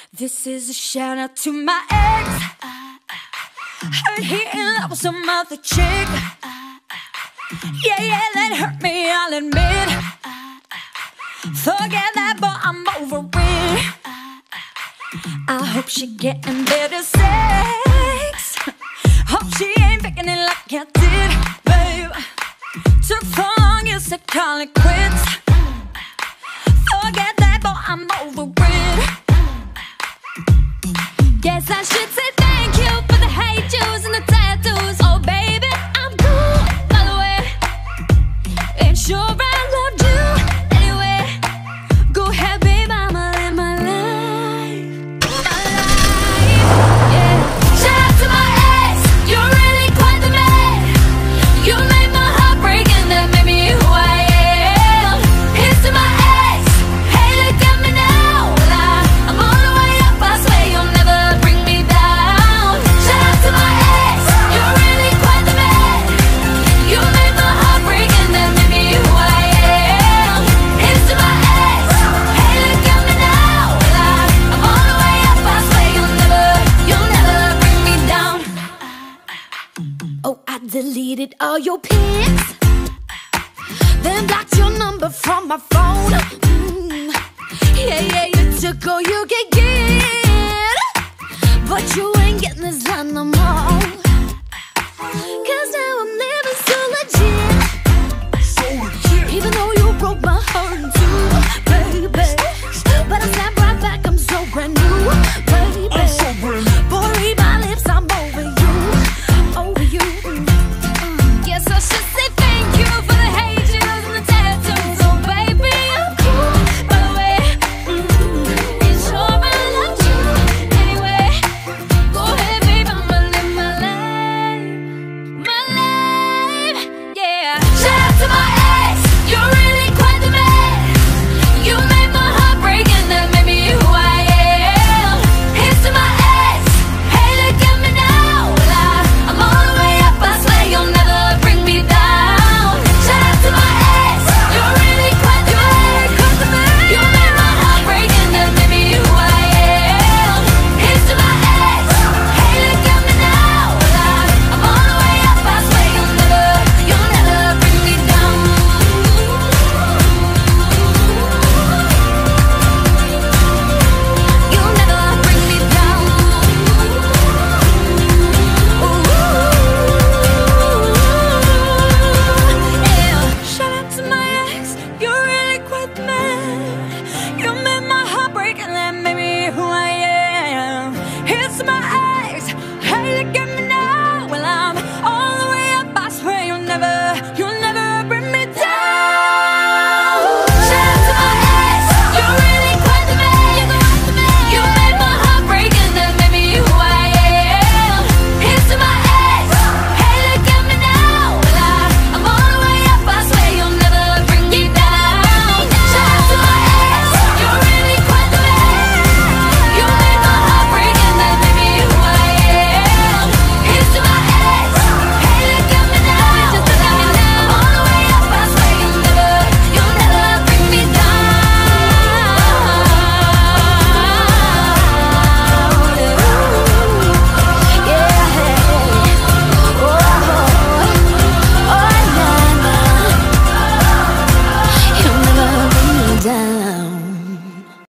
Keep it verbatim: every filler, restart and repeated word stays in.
This is a shout out to my ex. Heard he in love with some other chick. Yeah, yeah, that hurt me, I'll admit. Forget that, but I'm over it. I hope she getting better sex. Hope she ain't picking it like I did, babe. Took so long, you said call it quits. Forget that, but I'm over it. Guess I should say thank you for the hate juice and the tattoos. Oh baby, I'm cool, by the way. Ain't sure I loved you anyway. Go ahead, babe, I'ma live my life. My life, yeah. Shout out to my ex, you're really quite the man. You made my heart break and that made me who I am. Here's to my ex, hey look at me now. Well, I, I'm all the way up, I swear you'll never bring me down. Shout out to my ex, you're really quite the man. You made my heart break and that made me who I am. Here's to my ex, hey look at me now. Well, I, I'm all the way up, I swear you'll never, you'll never bring me down. Oh, I deleted all your pics, then blocked your number from my phone. Mm. Yeah, yeah, you took all you could get, but you ain't getting this line no more. Cause now I'm living so legit, even though you broke my